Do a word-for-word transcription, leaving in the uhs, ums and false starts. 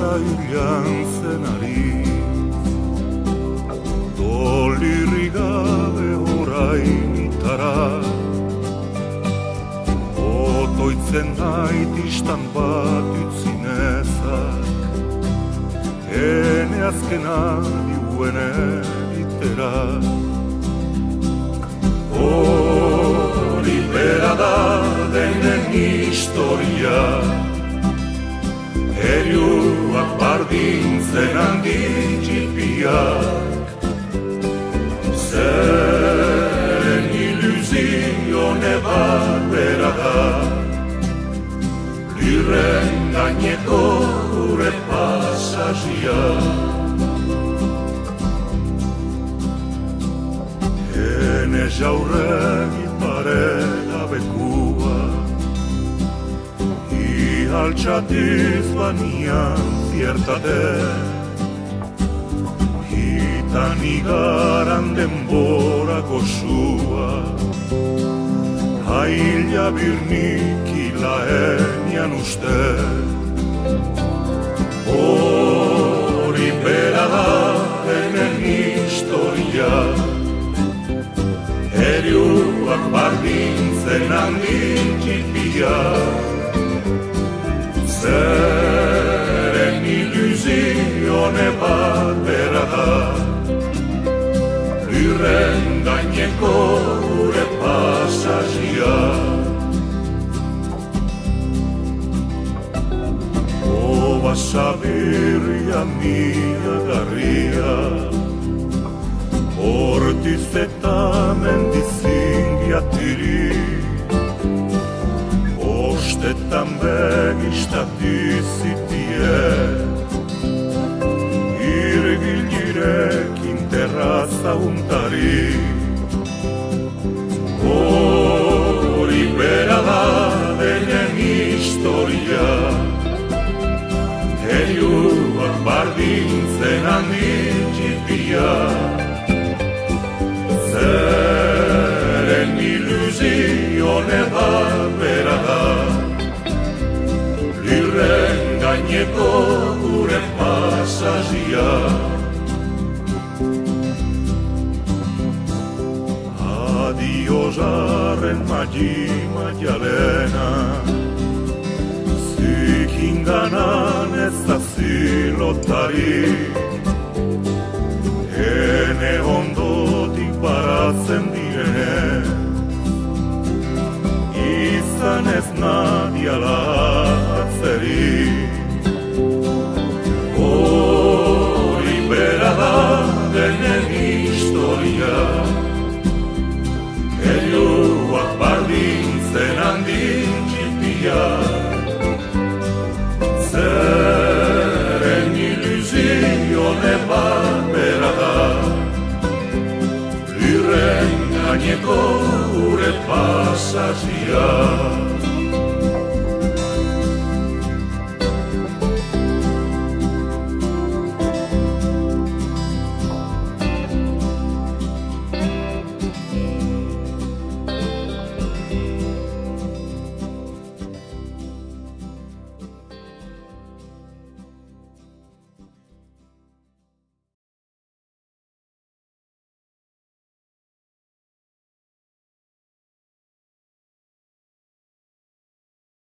zailan zenari. Dolirri gabe orain itara, otoitzen nait istan bat utzinezak, ene azkena diuen eritera. Hori bera da denen historia, heriuak bardintzen handi txipiak, zeren ilusione bat bera da, lirren gaineko gure pasazia. Ene jaurregi parela bekua, altxatiz banian ziertate, hitan igaran denbora goxua, haila birnik ilaenian uste. Hori bera da enen historia, heriuak bardintzen handin txipiak, zeren ilusione bat bera da, lirren gaineko gure pasazia. Oba sabirria mia garria, hortiz eta mendizingiatiri, ostetan begistatizitie, irgilirekin terraza untari. Hori bera da denen historia, heriuak bardintzen handi txipia, zeren ilusione bat bera da, lirren gaineko gure pasazia. Adio zarren magi maialena, zikinganan ez da zilotari,